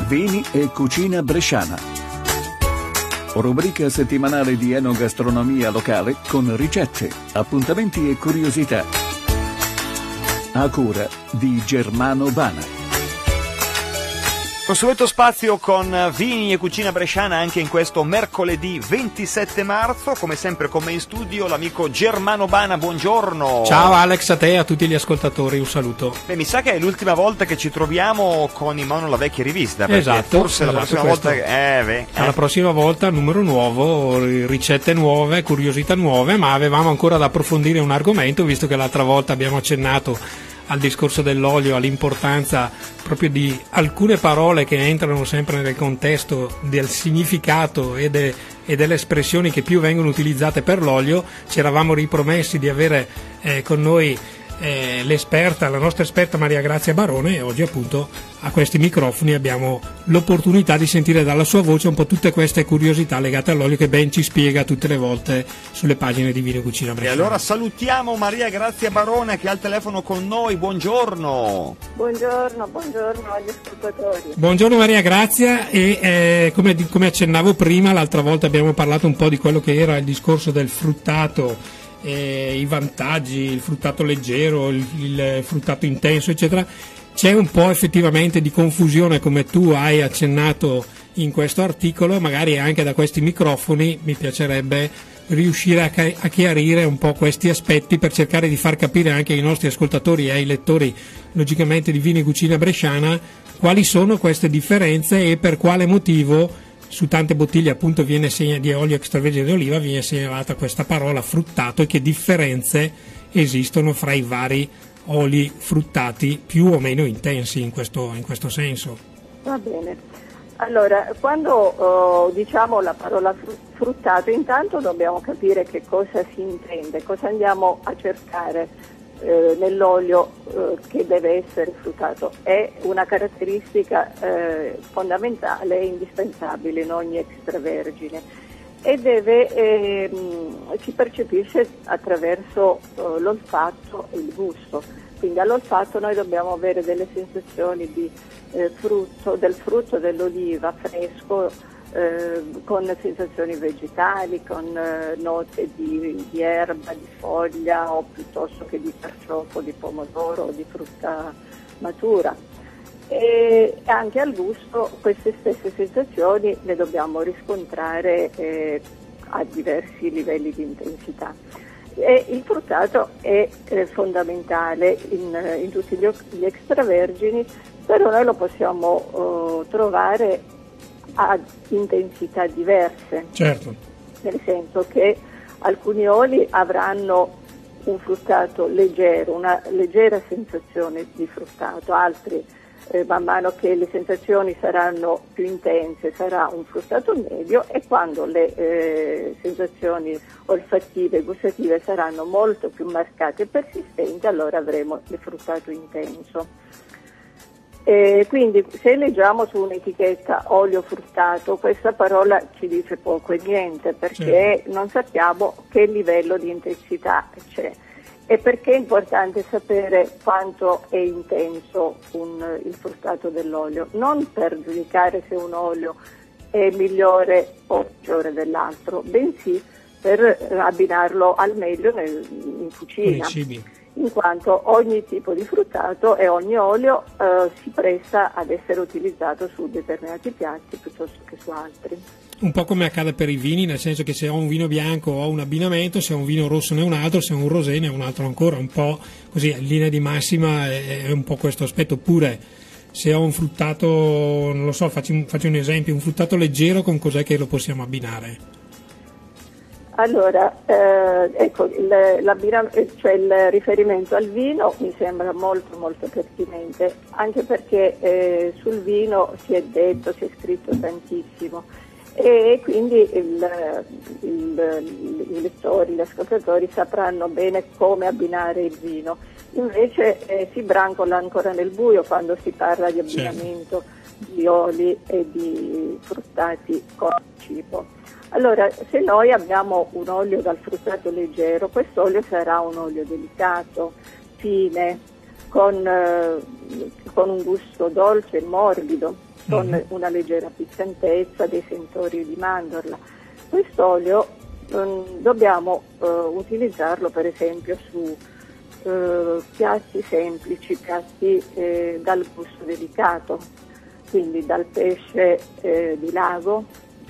Vini e cucina bresciana. Rubrica settimanale di enogastronomia locale con ricette, appuntamenti e curiosità. A cura di Germano Bana. Consueto spazio con vini e cucina bresciana anche in questo mercoledì 27 marzo, come sempre con me in studio l'amico Germano Bana, buongiorno. Ciao Alex, a te e a tutti gli ascoltatori un saluto. Mi sa che è l'ultima volta che ci troviamo con in mano la vecchia rivista, perché esatto, forse la prossima volta... La prossima volta numero nuovo, ricette nuove, curiosità nuove, ma avevamo ancora da approfondire un argomento, visto che l'altra volta abbiamo accennato al discorso dell'olio, all'importanza proprio di alcune parole che entrano sempre nel contesto del significato e delle espressioni che più vengono utilizzate per l'olio. Ci eravamo ripromessi di avere con noi la nostra esperta Maria Grazia Barone, e oggi appunto a questi microfoni abbiamo l'opportunità di sentire dalla sua voce un po' tutte queste curiosità legate all'olio che ben ci spiega tutte le volte sulle pagine di Vino e Cucina Bresciana. E allora salutiamo Maria Grazia Barone che è al telefono con noi, buongiorno. Buongiorno agli ascoltatori. Buongiorno Maria Grazia, e come accennavo prima, l'altra volta abbiamo parlato un po' di quello che era il discorso del fruttato, i vantaggi, il fruttato leggero, il fruttato intenso eccetera. C'è un po' effettivamente di confusione, come tu hai accennato in questo articolo, magari anche da questi microfoni mi piacerebbe riuscire a chiarire un po' questi aspetti per cercare di far capire anche ai nostri ascoltatori e ai lettori logicamente di Vino e Cucina Bresciana quali sono queste differenze e per quale motivo su tante bottiglie appunto di olio extravergine di oliva viene segnalata questa parola fruttato, e che differenze esistono fra i vari oli fruttati più o meno intensi in questo senso. Va bene. Allora, quando diciamo la parola fruttato, intanto dobbiamo capire che cosa si intende, cosa andiamo a cercare nell'olio che deve essere fruttato. È una caratteristica fondamentale e indispensabile in ogni extravergine e si percepisce attraverso l'olfatto e il gusto. Quindi all'olfatto noi dobbiamo avere delle sensazioni del frutto dell'oliva fresco, con sensazioni vegetali, con note di erba, di foglia o piuttosto che di carciofo, di pomodoro o di frutta matura. E anche al gusto queste stesse sensazioni le dobbiamo riscontrare a diversi livelli di intensità. E il fruttato è fondamentale in tutti gli extravergini, però noi lo possiamo trovare a intensità diverse. Certo. Nel senso che alcuni oli avranno un fruttato leggero, una leggera sensazione di fruttato, altri man mano che le sensazioni saranno più intense sarà un fruttato medio, e quando le sensazioni olfattive e gustative saranno molto più marcate e persistenti, allora avremo il fruttato intenso. Quindi se leggiamo su un'etichetta olio fruttato, questa parola ci dice poco e niente, perché non sappiamo che livello di intensità c'è. E perché è importante sapere quanto è intenso il fruttato dell'olio? Non per giudicare se un olio è migliore o peggiore dell'altro, bensì per abbinarlo al meglio in cucina. In quanto ogni tipo di fruttato e ogni olio si presta ad essere utilizzato su determinati piatti piuttosto che su altri. Un po' come accade per i vini, nel senso che se ho un vino bianco ho un abbinamento, se ho un vino rosso ne ho un altro, se ho un rosé ne ho un altro ancora, un po' così, in linea di massima è un po' questo aspetto. Oppure se ho un fruttato, non lo so, faccio un esempio, un fruttato leggero, con cos'è che lo possiamo abbinare? Allora, ecco, il riferimento al vino mi sembra molto molto pertinente, anche perché sul vino si è scritto tantissimo, e quindi i lettori, gli ascoltatori sapranno bene come abbinare il vino. Invece si brancola ancora nel buio quando si parla di abbinamento di oli e di fruttati con cibo. Allora, se noi abbiamo un olio dal fruttato leggero, quest'olio sarà un olio delicato, fine, con un gusto dolce e morbido. con una leggera piccantezza, dei sentori di mandorla. Quest'olio dobbiamo utilizzarlo per esempio su piatti semplici, piatti dal gusto delicato, quindi dal pesce di lago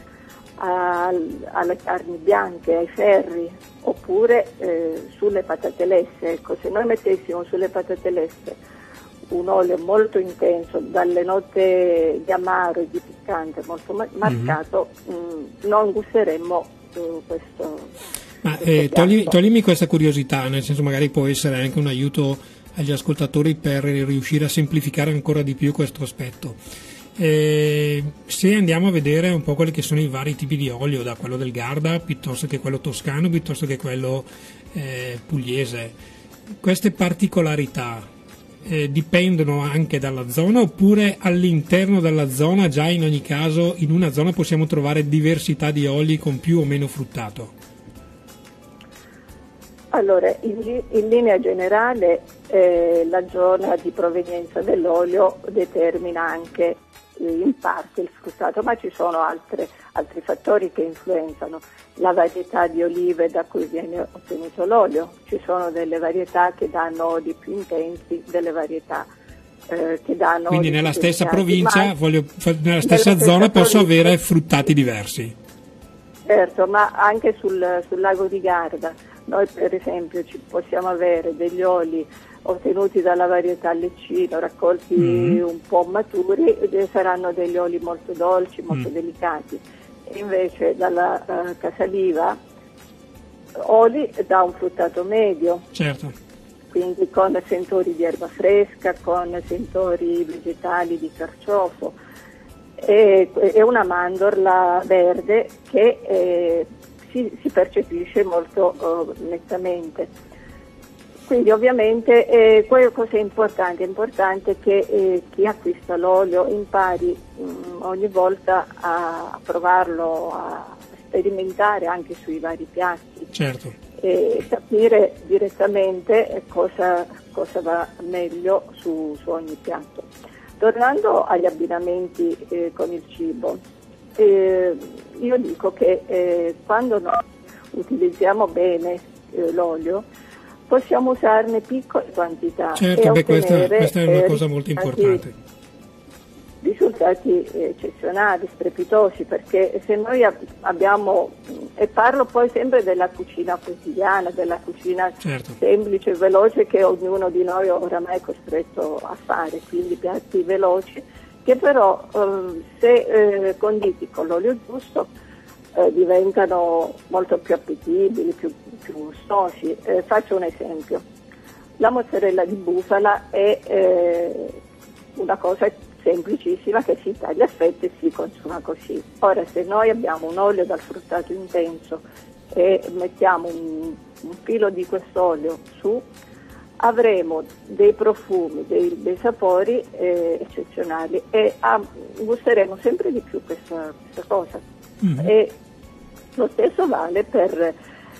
alle carni bianche, ai ferri, oppure sulle patate lesse. Ecco, se noi mettessimo sulle patate lesse un olio molto intenso, dalle note di amaro e di piccante molto marcato, non gusteremmo questo. Ma toglimi questa curiosità, nel senso magari può essere anche un aiuto agli ascoltatori per riuscire a semplificare ancora di più questo aspetto. Se andiamo a vedere un po' quelli che sono i vari tipi di olio, da quello del Garda piuttosto che quello toscano, piuttosto che quello pugliese, queste particolarità dipendono anche dalla zona, oppure all'interno della zona già in ogni caso in una zona possiamo trovare diversità di oli con più o meno fruttato? Allora, in linea generale la zona di provenienza dell'olio determina anche in parte il fruttato, ma ci sono altri fattori che influenzano. La varietà di olive da cui viene ottenuto l'olio, ci sono delle varietà che danno oli più intensi, delle varietà che danno. Quindi nella stessa provincia, nella stessa zona posso avere fruttati diversi. Certo, ma anche sul lago di Garda noi per esempio possiamo avere degli oli ottenuti dalla varietà Leccino, raccolti un po' maturi, saranno degli oli molto dolci, molto delicati. E invece dalla Casaliva oli da un fruttato medio, certo, quindi con sentori di erba fresca, con sentori vegetali di carciofo, e una mandorla verde che si percepisce molto nettamente. Quindi ovviamente cosa è importante? È importante che chi acquista l'olio impari ogni volta a provarlo, a sperimentare anche sui vari piatti, certo, e capire direttamente cosa va meglio su ogni piatto. Tornando agli abbinamenti con il cibo, io dico che quando noi utilizziamo bene l'olio possiamo usarne piccole quantità, certo, e questa è una cosa molto importante. Risultati eccezionali, strepitosi, perché se noi abbiamo, e parlo poi sempre della cucina quotidiana, della cucina certo, semplice e veloce che ognuno di noi oramai è costretto a fare, quindi piatti veloci che però se conditi con l'olio giusto diventano molto più appetibili, più gustosi. Faccio un esempio: la mozzarella di bufala è una cosa semplicissima che si taglia a fette e si consuma così. Ora, se noi abbiamo un olio dal fruttato intenso e mettiamo un filo di quest'olio su, avremo dei profumi, dei sapori eccezionali, e gusteremo sempre di più questa cosa. E lo stesso vale per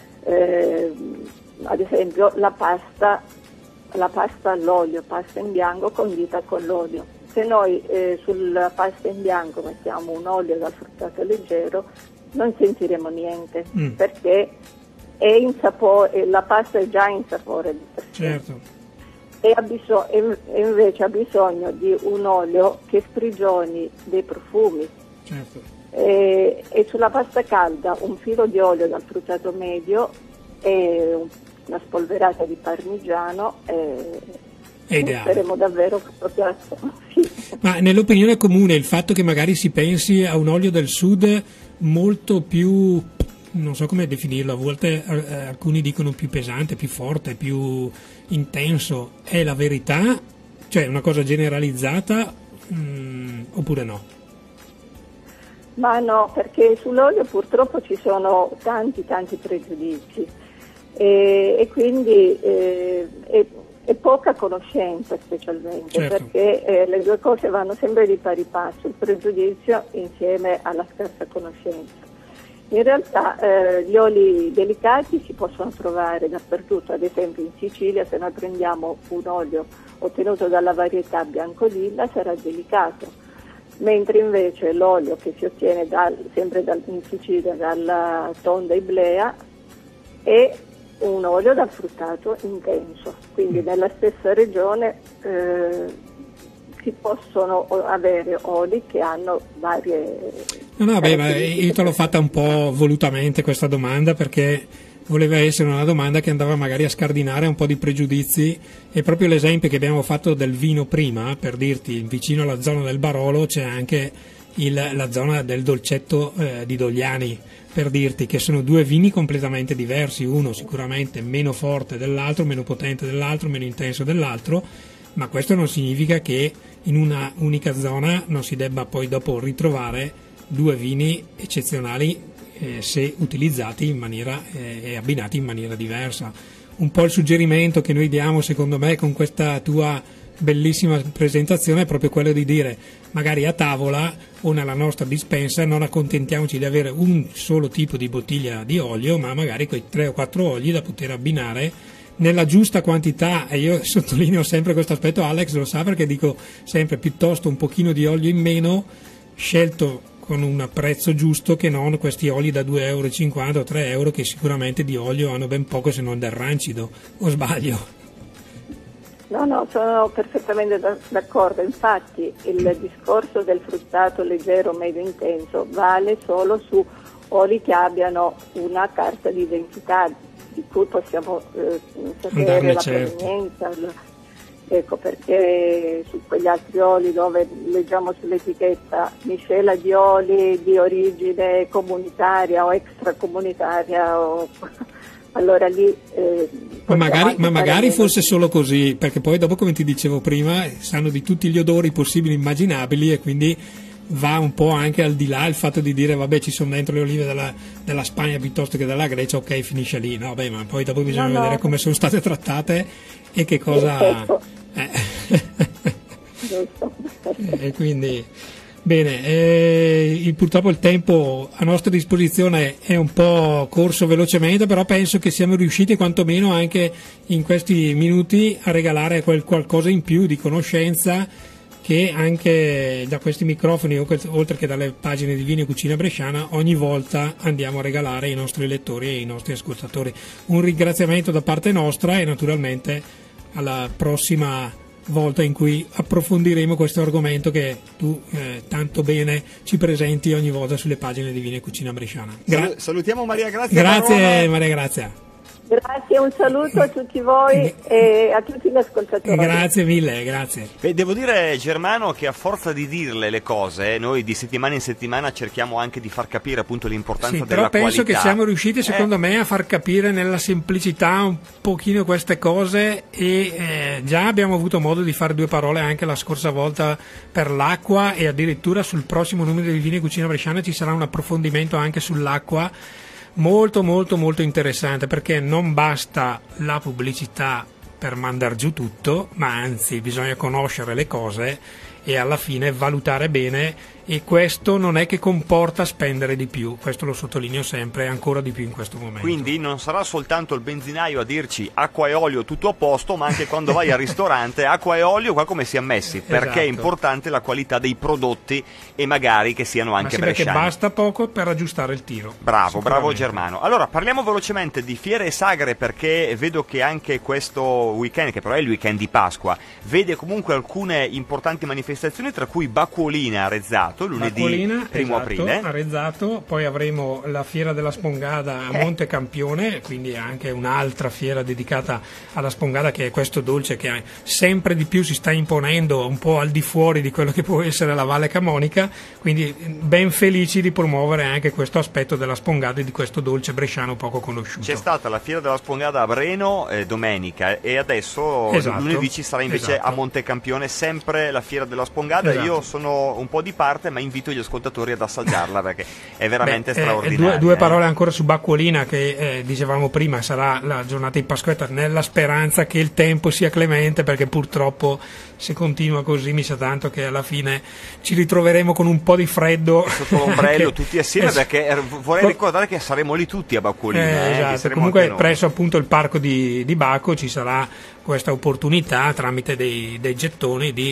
ad esempio la pasta all'olio, pasta in bianco condita con l'olio. Se noi sulla pasta in bianco mettiamo un olio dal fruttato leggero non sentiremo niente, perché è in sapore, la pasta è già in sapore di per sé. Certo. E invece ha bisogno di un olio che sprigioni dei profumi. Certo. E sulla pasta calda un filo di olio dal fruttato medio e una spolverata di parmigiano è ideale. Faremo davvero questo piatto. Sì. Ma nell'opinione comune il fatto che magari si pensi a un olio del sud molto più, non so come definirlo, a volte alcuni dicono più pesante, più forte, più intenso, è la verità? Cioè è una cosa generalizzata oppure no? Ma no, perché sull'olio purtroppo ci sono tanti pregiudizi e quindi è poca conoscenza, specialmente, certo, perché le due cose vanno sempre di pari passo, il pregiudizio insieme alla scarsa conoscenza. In realtà gli oli delicati si possono trovare dappertutto, ad esempio in Sicilia se noi prendiamo un olio ottenuto dalla varietà biancolilla sarà delicato. mentre invece l'olio che si ottiene sempre in Sicilia dalla tonda Iblea è un olio dal fruttato intenso, quindi nella stessa regione si possono avere oli che hanno varie... No, ma io te l'ho fatta un po' volutamente questa domanda, perché voleva essere una domanda che andava magari a scardinare un po' di pregiudizi, e proprio l'esempio che abbiamo fatto del vino prima, per dirti, vicino alla zona del Barolo c'è anche la zona del dolcetto di Dogliani, per dirti, che sono due vini completamente diversi, uno sicuramente meno forte dell'altro, meno potente dell'altro, meno intenso dell'altro, ma questo non significa che in una unica zona non si debba poi dopo ritrovare due vini eccezionali se utilizzati in maniera e abbinati in maniera diversa. Un po' il suggerimento che noi diamo, secondo me, con questa tua bellissima presentazione è proprio quello di dire, magari a tavola o nella nostra dispensa non accontentiamoci di avere un solo tipo di bottiglia di olio, ma magari quei 3 o 4 oli da poter abbinare nella giusta quantità. E io sottolineo sempre questo aspetto, Alex lo sa, perché dico sempre piuttosto un pochino di olio in meno, scelto con un prezzo giusto, che non questi oli da 2,50 euro o 3 euro che sicuramente di olio hanno ben poco se non del rancido, o sbaglio? No, sono perfettamente d'accordo. Infatti il discorso del fruttato leggero medio intenso vale solo su oli che abbiano una carta di identità di cui possiamo sapere la provenienza. Ecco, perché su quegli altri oli dove leggiamo sull'etichetta miscela di oli di origine comunitaria o extracomunitaria, allora lì ma magari fosse solo così, perché poi dopo, come ti dicevo prima, sanno di tutti gli odori possibili e immaginabili, e quindi va un po' anche al di là il fatto di dire vabbè, ci sono dentro le olive della Spagna piuttosto che della Grecia, ok, finisce lì. No, beh, ma poi dopo bisogna vedere come sono state trattate e che cosa e quindi bene, purtroppo il tempo a nostra disposizione è un po' corso velocemente, però penso che siamo riusciti quantomeno anche in questi minuti a regalare qualcosa in più di conoscenza, che anche da questi microfoni, oltre che dalle pagine di Vini e Cucina Bresciana, ogni volta andiamo a regalare ai nostri lettori e ai nostri ascoltatori. Un ringraziamento da parte nostra, e naturalmente alla prossima volta in cui approfondiremo questo argomento che tu tanto bene ci presenti ogni volta sulle pagine di Vini e Cucina Bresciana. Salutiamo Maria Grazia. Grazie Maria Grazia. Grazie, un saluto a tutti voi e a tutti gli ascoltatori. Grazie mille, grazie. Devo dire, Germano, che a forza di dirle le cose, noi di settimana in settimana cerchiamo anche di far capire appunto l'importanza della qualità. Però penso che siamo riusciti, secondo me, a far capire nella semplicità un pochino queste cose, e già abbiamo avuto modo di fare 2 parole anche la scorsa volta per l'acqua, e addirittura sul prossimo numero di Vini e Cucina Bresciana ci sarà un approfondimento anche sull'acqua molto molto molto interessante, perché non basta la pubblicità per mandar giù tutto, ma anzi bisogna conoscere le cose e alla fine valutare bene, e questo non è che comporta spendere di più, questo lo sottolineo sempre, ancora di più in questo momento. Quindi non sarà soltanto il benzinaio a dirci acqua e olio tutto a posto, ma anche quando vai al ristorante acqua e olio qua come si è messi, perché esatto, è importante la qualità dei prodotti, e magari che siano anche bresciani. Perché basta poco per aggiustare il tiro. Bravo Germano. Allora parliamo velocemente di fiere e sagre, perché vedo che anche questo weekend, che però è il weekend di Pasqua, vede comunque alcune importanti manifestazioni, tra cui Bacquolina a Rezzato lunedì 1 aprile. A Rezzato, poi avremo la fiera della Spongada a Monte Campione, quindi anche un'altra fiera dedicata alla spongada, che è questo dolce che sempre di più si sta imponendo un po' al di fuori di quello che può essere la Valle Camonica, quindi ben felici di promuovere anche questo aspetto della spongada e di questo dolce bresciano poco conosciuto. C'è stata la fiera della spongada a Breno domenica, e adesso lunedì ci sarà invece a Monte Campione sempre la fiera della spongada. Io sono un po' di parte, ma invito gli ascoltatori ad assaggiarla, perché è veramente straordinaria. Due parole ancora su Bacquolina, che dicevamo prima sarà la giornata di Pasquetta, nella speranza che il tempo sia clemente, perché purtroppo se continua così mi sa tanto che alla fine ci ritroveremo con un po' di freddo sotto l'ombrello tutti assieme, perché vorrei ricordare che saremo lì tutti a Bacquolina. Esatto. Comunque presso appunto il parco di Bacco ci sarà questa opportunità, tramite dei gettoni, di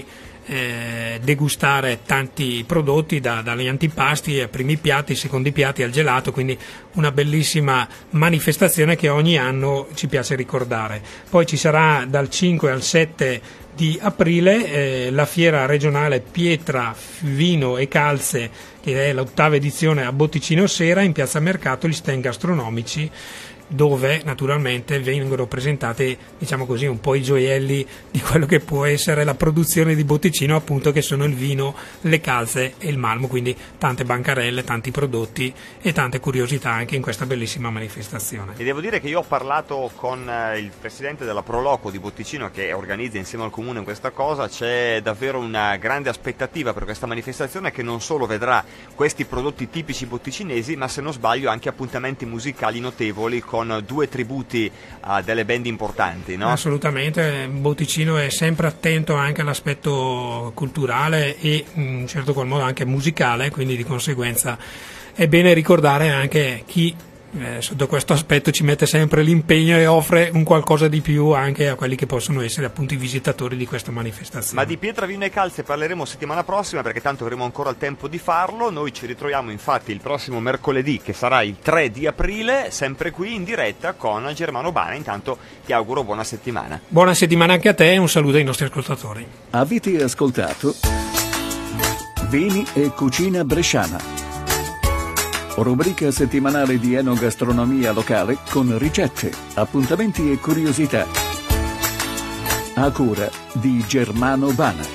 degustare tanti prodotti, dagli antipasti ai primi piatti, ai secondi piatti, al gelato, quindi una bellissima manifestazione che ogni anno ci piace ricordare. Poi ci sarà dal 5 al 7 di aprile la fiera regionale Pietra, Vino e Calze, che è l'8ª edizione a Botticino Sera, in Piazza Mercato, gli stand gastronomici, dove naturalmente vengono presentati, diciamo così, un po' i gioielli di quello che può essere la produzione di Botticino, appunto, che sono il vino, le calze e il malmo, quindi tante bancarelle, tanti prodotti e tante curiosità anche in questa bellissima manifestazione. E devo dire che io ho parlato con il presidente della Proloco di Botticino, che organizza insieme al comune questa cosa. C'è davvero una grande aspettativa per questa manifestazione, che non solo vedrà questi prodotti tipici botticinesi, ma se non sbaglio anche appuntamenti musicali notevoli con 2 tributi a delle band importanti, no? Assolutamente, Botticino è sempre attento anche all'aspetto culturale e in un certo qual modo anche musicale, quindi di conseguenza è bene ricordare anche chi sotto questo aspetto ci mette sempre l'impegno e offre un qualcosa di più anche a quelli che possono essere appunto i visitatori di questa manifestazione. Ma di Pietra, Vino e Calze parleremo settimana prossima, perché tanto avremo ancora il tempo di farlo. Noi ci ritroviamo infatti il prossimo mercoledì, che sarà il 3 di aprile, sempre qui in diretta con Germano Bana. Intanto ti auguro buona settimana. Buona settimana anche a te e un saluto ai nostri ascoltatori. Avete ascoltato Vini e Cucina Bresciana, rubrica settimanale di enogastronomia locale con ricette, appuntamenti e curiosità. A cura di Germano Bana.